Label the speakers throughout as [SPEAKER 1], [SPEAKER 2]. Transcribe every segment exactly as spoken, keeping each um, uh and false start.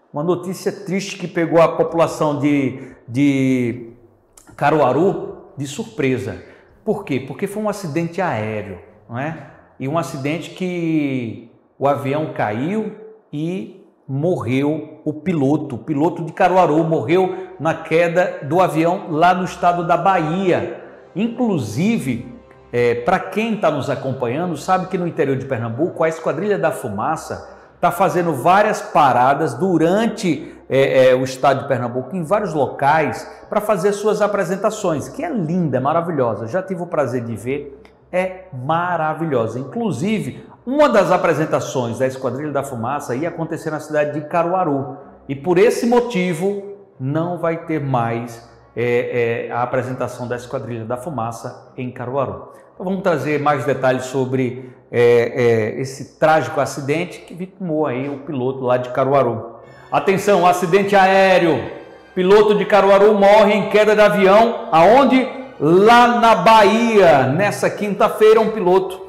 [SPEAKER 1] Uma notícia triste que pegou a população de, de Caruaru de surpresa. Por quê? Porque foi um acidente aéreo, não é? E um acidente que o avião caiu e morreu o piloto. O piloto de Caruaru morreu na queda do avião lá no estado da Bahia. Inclusive, é, para quem está nos acompanhando, sabe que no interior de Pernambuco, a Esquadrilha da Fumaça está fazendo várias paradas durante é, é, o estado de Pernambuco, em vários locais, para fazer suas apresentações, que é linda, é maravilhosa. Já tive o prazer de ver, é maravilhosa. Inclusive, uma das apresentações da Esquadrilha da Fumaça ia acontecer na cidade de Caruaru. E por esse motivo, não vai ter mais é, é, a apresentação da Esquadrilha da Fumaça em Caruaru. Então vamos trazer mais detalhes sobre é, é, esse trágico acidente que vitimou aí o piloto lá de Caruaru. Atenção, acidente aéreo. Piloto de Caruaru morre em queda de avião. Aonde? Lá na Bahia. Nessa quinta-feira, um piloto,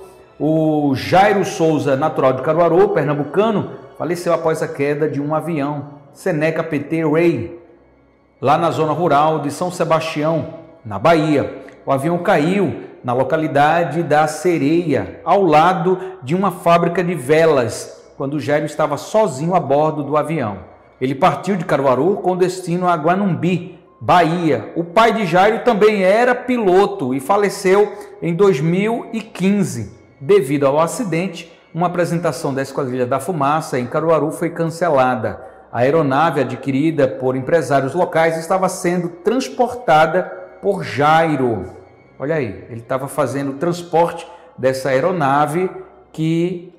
[SPEAKER 1] o Jairo Souza, natural de Caruaru, pernambucano, faleceu após a queda de um avião Seneca P T Ray, lá na zona rural de São Sebastião, na Bahia. O avião caiu na localidade da Sereia, ao lado de uma fábrica de velas, quando o Jairo estava sozinho a bordo do avião. Ele partiu de Caruaru com destino a Guanumbi, Bahia. O pai de Jairo também era piloto e faleceu em dois mil e quinze. Devido ao acidente, uma apresentação da Esquadrilha da Fumaça em Caruaru foi cancelada. A aeronave, adquirida por empresários locais, estava sendo transportada por Jairo. Olha aí, ele estava fazendo o transporte dessa aeronave que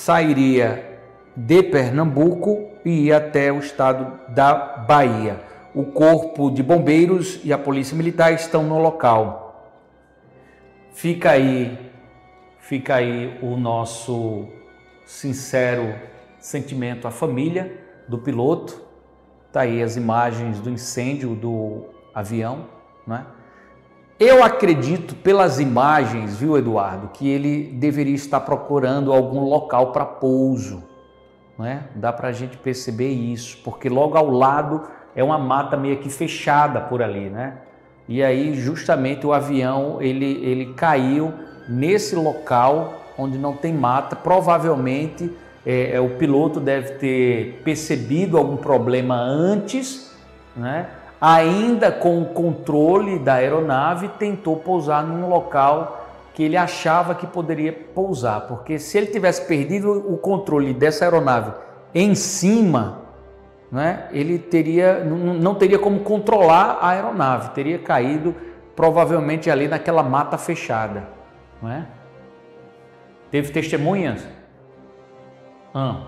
[SPEAKER 1] sairia de Pernambuco e ia até o estado da Bahia. O Corpo de Bombeiros e a Polícia Militar estão no local. Fica aí, fica aí o nosso sincero sentimento à família do piloto. Tá aí as imagens do incêndio do avião, né? Eu acredito pelas imagens, viu, Eduardo, que ele deveria estar procurando algum local para pouso, né? Dá para a gente perceber isso, porque logo ao lado é uma mata meio que fechada por ali, né? E aí justamente o avião ele, ele caiu nesse local onde não tem mata. Provavelmente é, é, o piloto deve ter percebido algum problema antes, né? Ainda com o controle da aeronave, tentou pousar num local que ele achava que poderia pousar, porque se ele tivesse perdido o controle dessa aeronave em cima, né, ele teria, não, não teria como controlar a aeronave, teria caído provavelmente ali naquela mata fechada, não é? Teve testemunhas? Ah.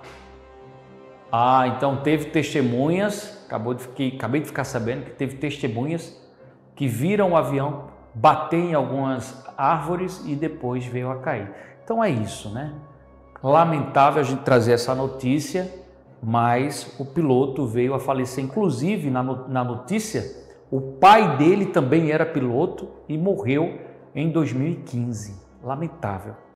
[SPEAKER 1] ah, então teve testemunhas. Acabou de ficar, acabei de ficar sabendo que teve testemunhas que viram o avião bater em algumas árvores e depois veio a cair. Então é isso, né? Lamentável a gente trazer essa notícia, mas o piloto veio a falecer. Inclusive, na, na notícia, o pai dele também era piloto e morreu em dois mil e quinze. Lamentável.